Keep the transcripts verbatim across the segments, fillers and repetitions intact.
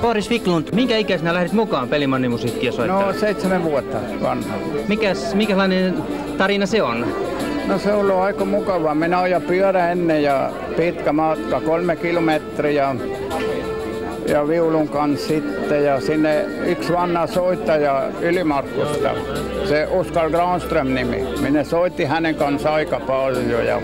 Boris Wiklund, minkä ikäisenä lähdit mukaan pelimannimusiikkia soittamaan? No seitsemän vuotta vanha. Mikäs, mikälainen tarina se on? No se on ollut aika mukavaa. Minä ajan pyörä ennen ja pitkä matka, kolme kilometriä. Ja viulun kanssa sitten ja sinne yksi vanha soittaja Ylimarkusta, se Oskar Granström nimi. Minä soitti hänen kanssa aika paljon. Ja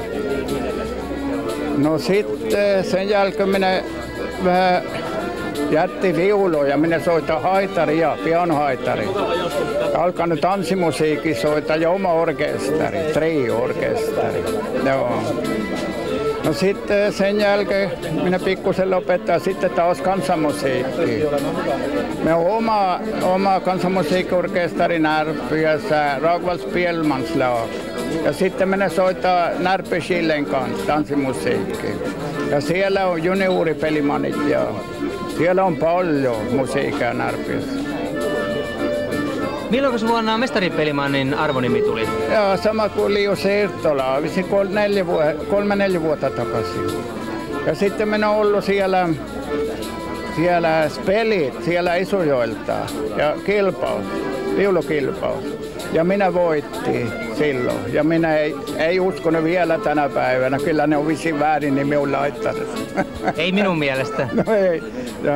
no sitten sen jälkeen minä vähän jätti viulu ja minä soitan haitaria, pianohaitari. Alkanut tanssimusiikki soittaa ja oma orkesteri, trio-orkesteri. Joo. No sitten sen jälkeen minä pikkusen lopettaa sitten taas kansanmusiikki. Me on oma, oma kansanmusiikkiorkesteri Närpiössä, Ragvall Spelmanslag. Ja sitten minä soittaa Närpi Schillen kanssa tanssimusiikki. Ja siellä on junioripelimanit ja siellä on paljon musiikkia Närpiössä. Milloin vuonna mestaripelimannin arvonimi tuli? Joo, sama kuin Liu Sirtola, vissiin kolme neljä, kolme, neljä vuotta takaisin. Ja sitten minä olen ollut siellä, siellä spelit, siellä Isujoelta ja kilpaus, viulukilpaus. Ja minä voittiin silloin. Ja minä ei, ei uskonut vielä tänä päivänä. Kyllä ne on vissiin väärin, niin minun laittanut. Ei minun mielestä. No ei, joo.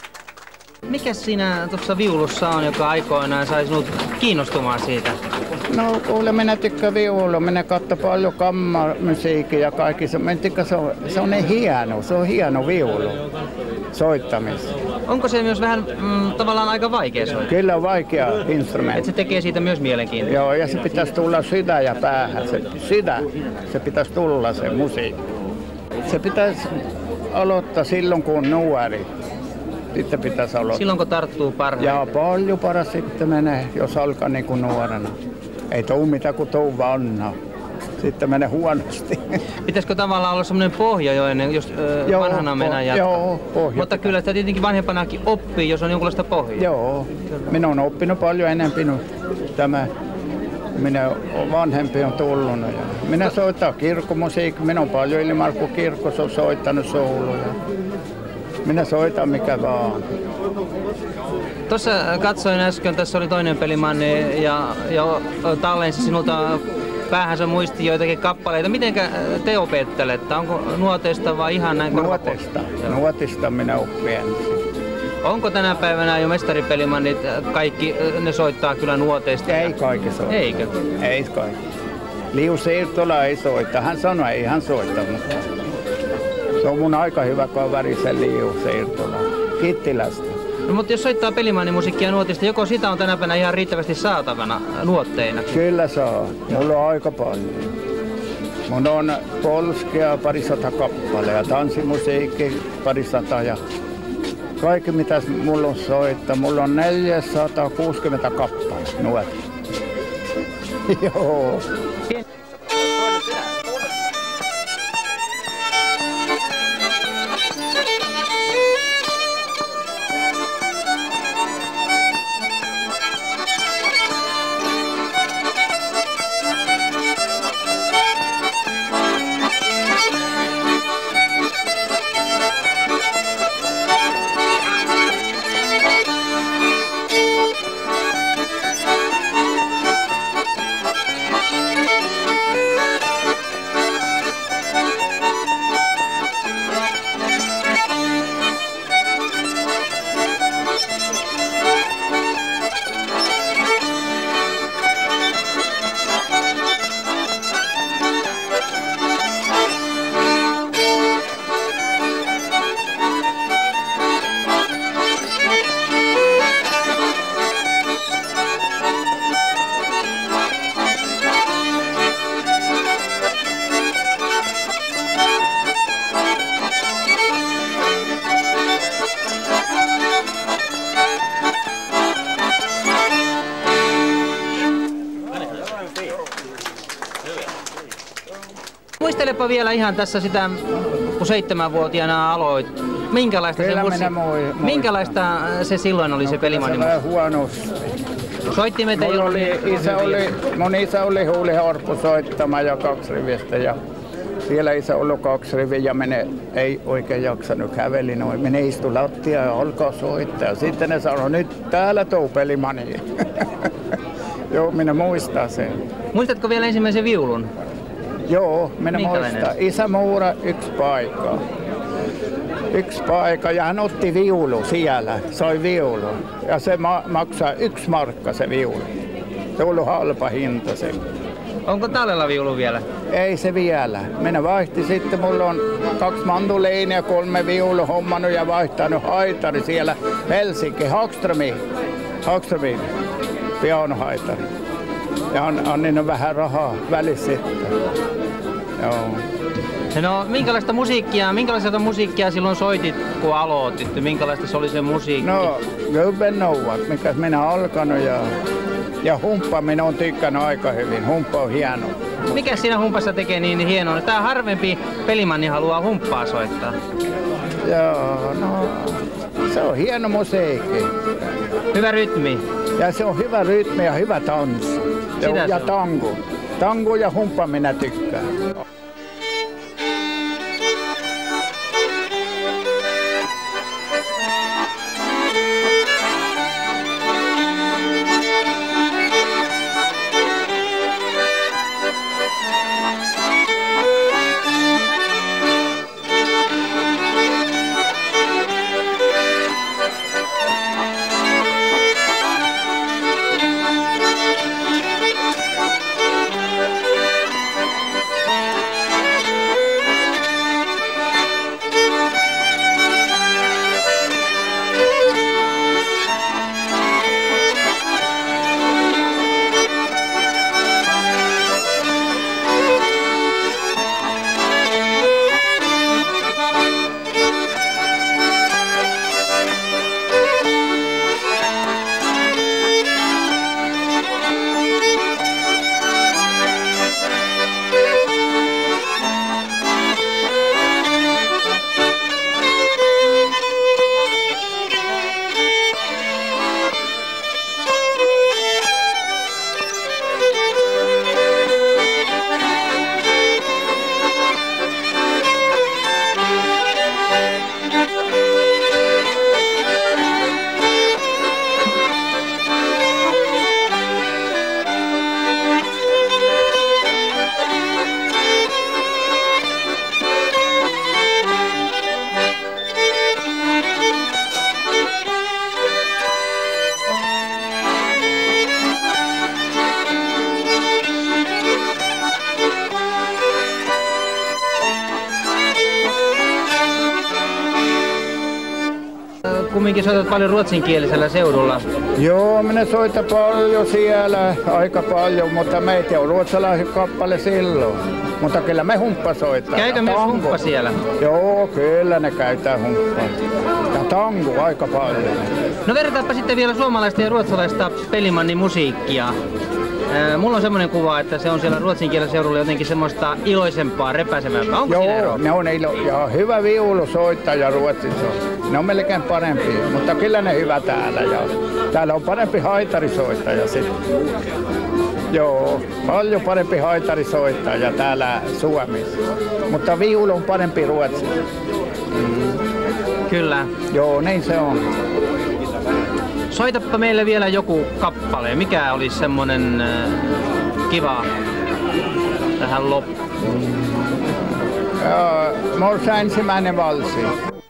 Mikä siinä tuossa viulussa on, joka aikoinaan sai sinut kiinnostumaan siitä? No kuule, minä tykkään viulua. Minä katson paljon kammarmusiikkia ja kaikki. Se, se, on, se on niin hieno, se on hieno viulu soittamista. Onko se myös vähän mm, tavallaan aika vaikea soittaa? Kyllä on vaikea instrumentti. Et se tekee siitä myös mielenkiintoista. Joo, ja se pitäisi tulla sydän ja päähän. Se sydän, se pitäisi tulla se musiikki. Se pitäisi aloittaa silloin, kun on nuori. Sitten pitäisi aloittaa. Silloin, kun tarttuu parhaiten. Ja paljon paras sitten menee, jos alkaa niin kuin nuorena. Ei tuu mitään kuin tuu vanha. Sitten menee huonosti. Pitäisikö tavallaan olla semmoinen pohja jo ennen, jos ö, joo, vanhana mennään jatkaa? Joo, pohja. Mutta kyllä sitä tietenkin vanhempanakin oppii, jos on jonkunlaista pohjaa. Joo, minä olen oppinut paljon enemmän tämä. Minä vanhempi on tullut. Ja minä soitan kirkkomusiikkia. Minä olen paljon ilman kuin kirkossa on soittanut souluja. Minä soitan mikä vaan. Tuossa katsoin äsken, tässä oli toinen pelimanni ja, ja tallensi sinulta päähänsä muisti joitakin kappaleita. Mitenkä te opettelette? Onko nuoteista vai ihan näin? Nuotista. Nuotista minä oppin ensin. Onko tänä päivänä jo mestaripelimannit kaikki, ne soittaa kyllä nuoteista? Ei kaikki soita. Eikö? Ei kaikki. Liu Siirtola ei soita. Hän sanoi, ei hän soita, mutta se on mun aika hyvä kaveri se Liu Siirtola. Kittilästä. No, mutta jos soittaa pelimannimusiikkia ja nuotista, joko sitä on tänä päivänä ihan riittävästi saatavana nuotteina? Kyllä saa. Mulla on aika paljon. Mun on polskia parisata kappale ja tanssimusiikki parisata ja kaikki mitä mulla on soittaa. Mulla on neljäsataakuusikymmentä kappale nuotti. Joo. Muistelepa vielä ihan tässä sitä, kun seitsemänvuotiaana aloit. Minkälaista, se, mussi... Minkälaista se silloin oli no, se pelimannimusiikki? Se vähän huonosti. Soittimet ei oli, isä oli, mun isä oli huuliharppu soittama ja kaksi rivistä. Ja siellä isä oli kaksi riviä ja minä ei oikein jaksanut käveli noin. Minä istui lattia ja alkaa soittaa. Ja sitten ne sanoi, nyt täällä tuu pelimanni. Joo, minä muistan sen. Muistatko vielä ensimmäisen viulun? Joo, minä muistan. Isä muura yksi paikka. Yksi paikka ja hän otti viulu siellä, sai viulu. Ja se ma- maksaa yksi markka se viulu. Se on ollut halpa hinta se. Onko tallella viulu vielä? Ei se vielä. Minä vaihti sitten, mulla on kaksi manduleinia ja kolme viulu hommannut ja vaihtanut haitari siellä Helsinki, Hagströmiin. Hagströmiin, pianohaitari. Ja on, on niin vähän rahaa välissä sitten. Joo. No, minkälaista musiikkia, minkälaista musiikkia silloin soitit, kun aloitit? Minkälaista se oli se musiikki? No, Gubben Nouvat, mikä minä alkanut ja, ja humppa minä on tykkännyt aika hyvin. Humppa on hieno. Mikä siinä humpassa tekee niin hienoa? Tää harvempi pelimanni haluaa humppaa soittaa. Joo, no se on hieno musiikki. Hyvä rytmi. Ja se on hyvä rytmi ja hyvä tanssi. Ja, ja tango. Tango ja humppa minä tykkään. kumminkin soitat paljon ruotsinkielisellä seudulla. Joo, minä soitan paljon siellä, aika paljon, mutta meitä on ruotsalaisen kappale silloin. Mutta kyllä me humppa soittaa. Käykö myös humppa siellä? Joo, kyllä ne käytää humppaa. Ja tango aika paljon. No verrataanpa sitten vielä suomalaista ja ruotsalaista Pelimannin musiikkia. Mulla on semmoinen kuva, että se on siellä ruotsinkielellä seudulla jotenkin semmoista iloisempaa, repäisemämpää. Onko Joo, siinä ero? ne on ilo, ja hyvä viulusoittaja Ruotsissa. Ne on melkein parempi, mutta kyllä ne hyvä täällä. Ja täällä on parempi haitarisoittaja sitten. Joo, paljon parempi haitarisoittaja täällä Suomessa. Mutta viulu on parempi Ruotsissa. Mm. Kyllä. Joo, niin se on. Soitappa meille vielä joku kappale. Mikä olisi semmonen äh, kiva tähän loppuun? Joo, minulla ensimmäinen valsi.